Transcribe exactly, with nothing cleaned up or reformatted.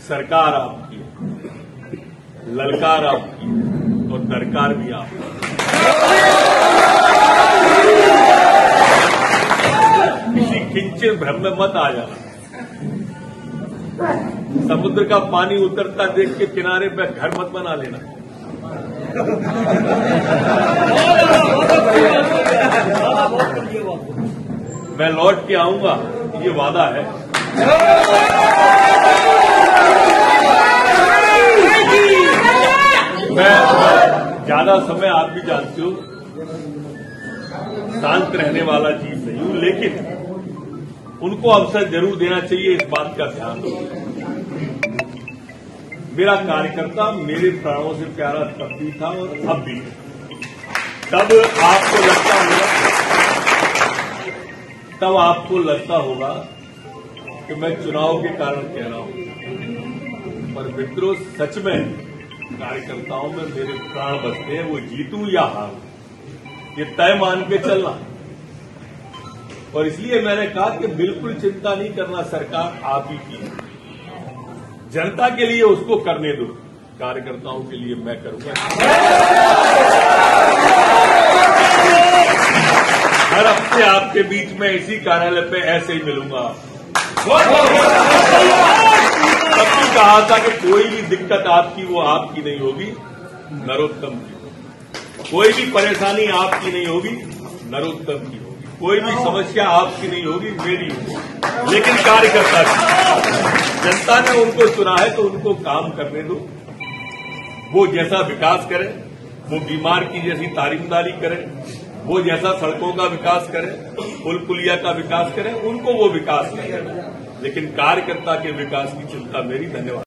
सरकार आपकी है, ललकार आपकी है और दरकार भी आपकी। किसी किंचन भ्रम में मत आ जाना। समुद्र का पानी उतरता देख के किनारे पे घर मत बना लेना। मैं लौट के आऊंगा, ये वादा है। मैं ज्यादा समय आप भी जानते हो शांत रहने वाला चीज नहीं हूं, लेकिन उनको अवसर जरूर देना चाहिए, इस बात का ध्यान रखो। मेरा कार्यकर्ता मेरे प्राणों से प्यारा तब भी था और अब भी। तब आपको लगता होगा तब आपको लगता होगा कि मैं चुनाव के कारण कह रहा हूं, पर मित्रों सच में कार्यकर्ताओं में मेरे प्राण बसते हैं। वो जीतूं या हारूं ये तय मान के चलना। और इसलिए मैंने कहा कि बिल्कुल चिंता नहीं करना, सरकार आप ही की है। जनता के लिए उसको करने दो, कार्यकर्ताओं के लिए मैं करूंगा। हर हफ्ते आपके बीच में इसी कार्यालय पे ऐसे ही मिलूंगा। तब भी कहा था कि कोई भी दिक्कत आपकी वो आपकी नहीं होगी, नरोत्तम की होगी। कोई भी परेशानी आपकी नहीं होगी, नरोत्तम की होगी। कोई भी समस्या आपकी नहीं होगी, मेरी होगी, लेकिन कार्यकर्ता की। जनता ने उनको चुना है तो उनको काम करने दो। वो जैसा विकास करें, वो बीमार की जैसी तारीमदारी करें, वो जैसा सड़कों का विकास करें, पुल पुलिया का विकास करें, उनको वो विकास करें, लेकिन कार्यकर्ता के विकास की चिंता मेरी। धन्यवाद।